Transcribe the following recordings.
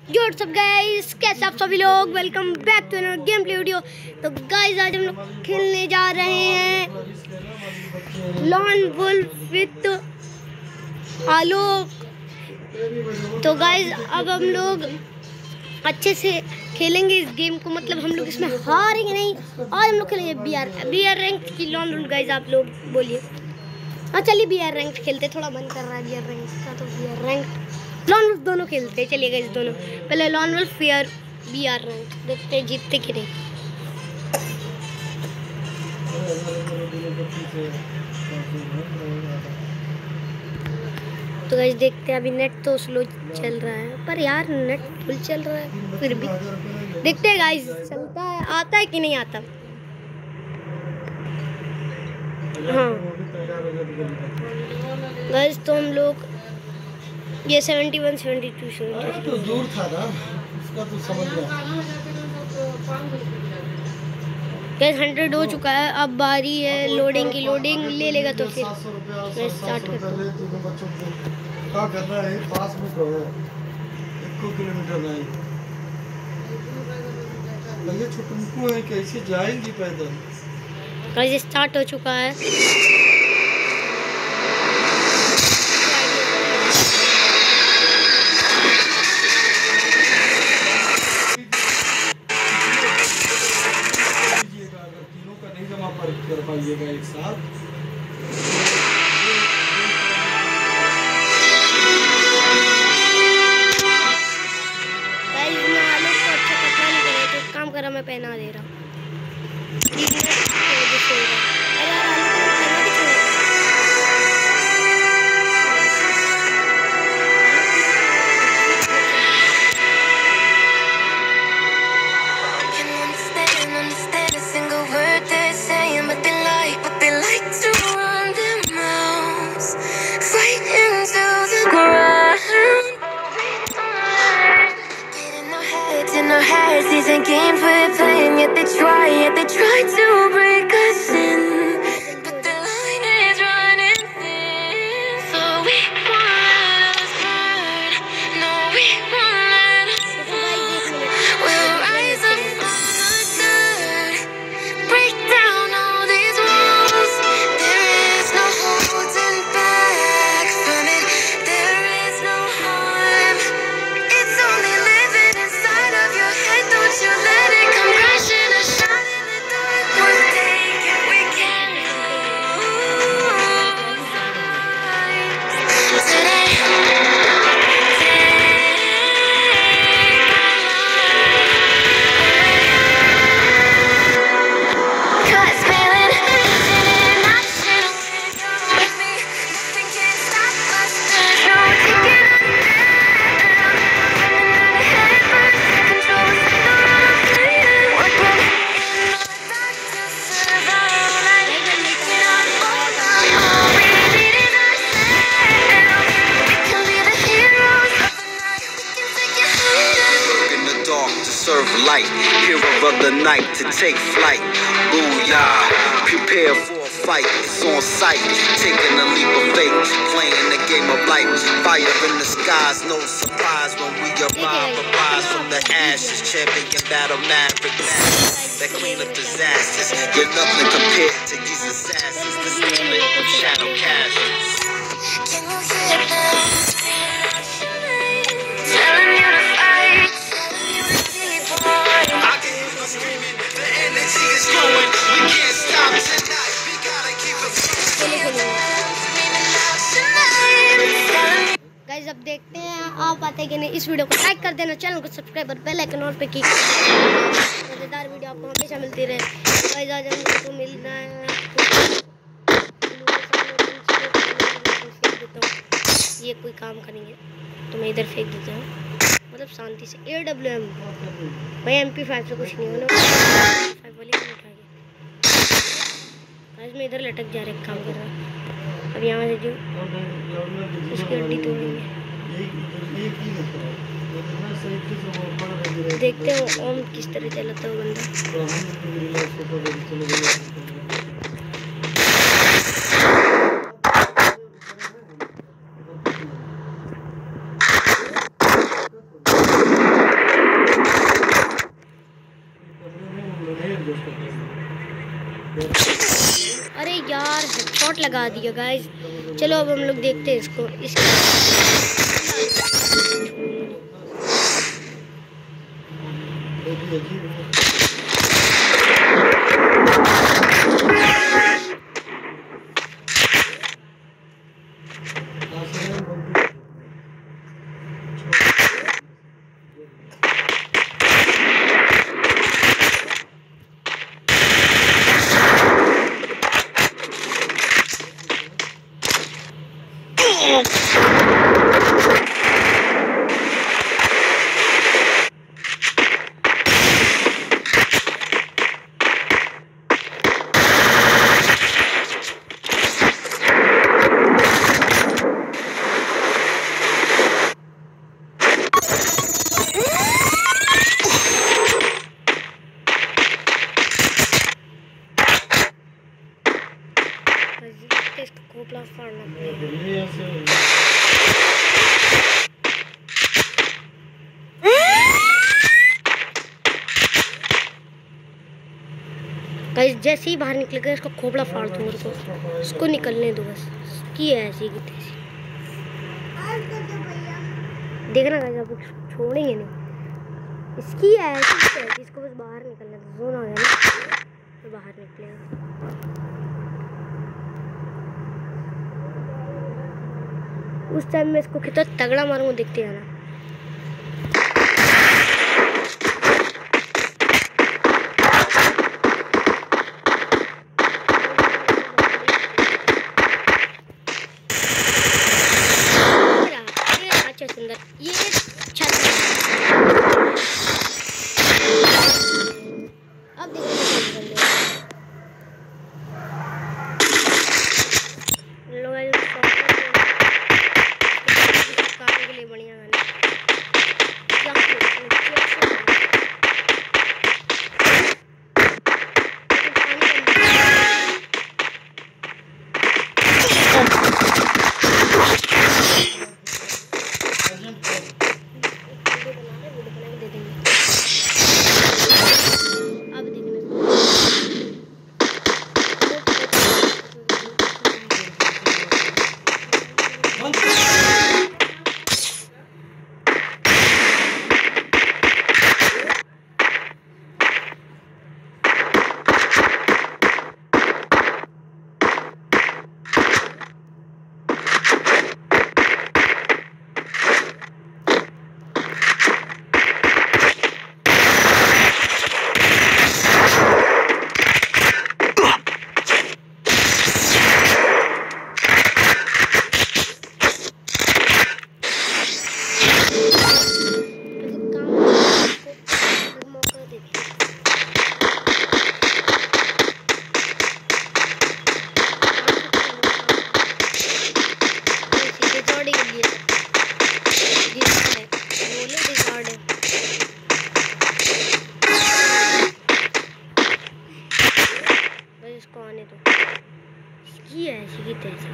WhatsApp guys, कैसे आप सभी लोग। Welcome back to another game play video. तो गाइस आज हम लोग खेलने जा रहे हैं लॉन वुल्फ विद आलोक। तो गाइस अब हम लोग अच्छे से खेलेंगे इस गेम को, मतलब हम लोग इसमें हारेंगे नहीं। और हम लोग खेलेंगे बी आर रैंक की लॉन वुल्फ। गाइस आप लोग बोलिए। हाँ चलिए बी आर रैंक खेलते, थोड़ा मन कर रहा है बी आर रैंक का। तो B R rank lone wolf दोनों खेलते हैं। चलिए गाइस दोनों, पहले लॉन वुल्फ फिर बी आर रैंक, देखते हैं जीतते कि नहीं। तो गाइस देखते हैं, अभी नेट तो स्लो चल रहा है, पर यार नेट फुल चल रहा है फिर भी। देखते हैं गाइस चलता है, आता है कि नहीं आता। हाँ गाइस तो हम लोग ये 71 72 तो दूर था ना, उसका तो समझ गया। गैस 100 हो चुका है। अब बारी है लोडिंग की, लोडिंग ले लेगा तो फिर मैं स्टार्ट करता हूँ। क्या करना है, पास में तो है 1 किलोमीटर नहीं। ये छुटमुकू है, कैसे जाएंगी पैदल। गाइस स्टार्ट हो चुका है। कर पाइएगा एक साथ। काम करा, मैं पहना दे रहा हूँ। These ain't games we're playing, yet they try to break us in. But the line is running thin, so we won't let us burn. No, we won't let us fall. We'll rise up from the dirt, break down all these walls. There is no holding back from it. There is no harm. It's only living inside of your head. Don't you let it come crashing and shine in the dark. We'll take it, we can lose today. Cause feeling in action with me, nothing can stop us. There's no taking us down. Running out of head first, control us like a rocket. Working in the dark to survive. Like making our own. All we need is ourselves. We can be the heroes of the night. We can take it higher. In the dark to serve light, hero of the night to take flight. Booyah, prepare for a fight, it's on sight. Taking a leap of faith, playing the game of life. Fire in the skies, no surprise when we arrive. Arise from the ashes, champion battle maverick. That clean up disasters. You're nothing compared to these assassins. The stealing of shadow castles. Can you hear them? Telling you to fight, telling you to keep on. I can hear them screaming, the energy is growing. We can't stop tonight, we gotta keep it guys अब देखते हैं आप आते कि नहीं। इस video को like कर देना, चैनल को सब्सक्राइब और बेल आइकन और पे क्लिक करना। मजेदार वीडियो आपको हमेशा मिलती रहे। गाइस आज हम लोग को मिल रहा है, ये कोई काम करेंगे तो मैं इधर फेंक देता हूँ, मतलब शांति से। AWM भाई MP5 से कुछ नहीं होना। गाइस मैं इधर लटक जा रहा है, काम कर रहा हूँ। अब यहाँ से जो इसकी हड्डी तोड़ेंगे। देखते हो ओम किस तरह चलाता है बंदा। अरे यार हेडशॉट लगा दिया गाइस। चलो अब हम लोग देखते हैं इसको। खोपड़ा फाड़ना गाइस। जैसे ही बाहर निकलेगा इसको खोपड़ा फाड़ दो और को इसको निकलने दो बस। की है ऐसी की तैसी। देखना गाइस आप छोड़ेंगे नहीं। इसकी है ऐसी इसको बस बाहर निकलने दो। जोन आ गया ना तो बाहर निकलेगा। उस टाइम में इसको कितना तगड़ा मारूंगा देखते हैं ना। अच्छा सुंदर ये छत अब के लिए बढ़िया गाना ये ऐसी की तैसी।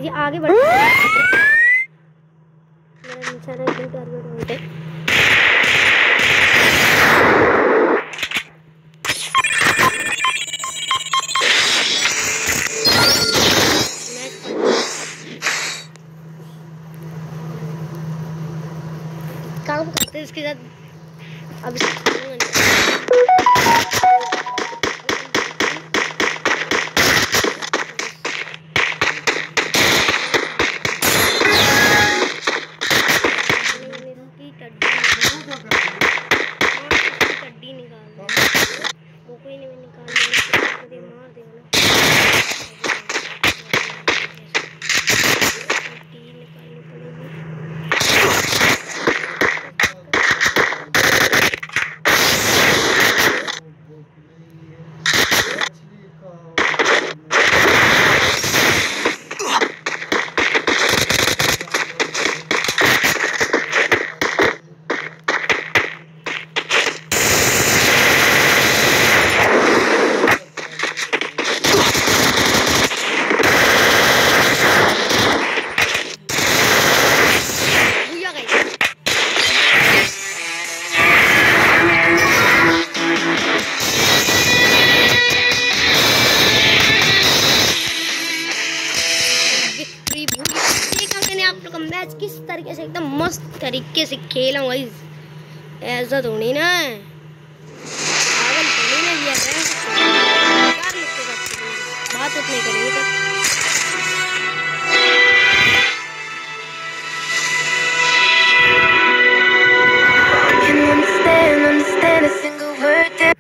गाइस ये आगे बढ़ मेरा निशाना एकदम टारगेट होते काम करते हैं इसके साथ अब मैच किस तरीके से एकदम मस्त तरीके से खेला हूँ गाइस। ऐसा थोड़ी ना पागल थोड़ी ना लिया बात उतनी करेंगे Understand a single word that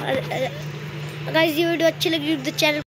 guys ये वीडियो अच्छी लगी तो चैनल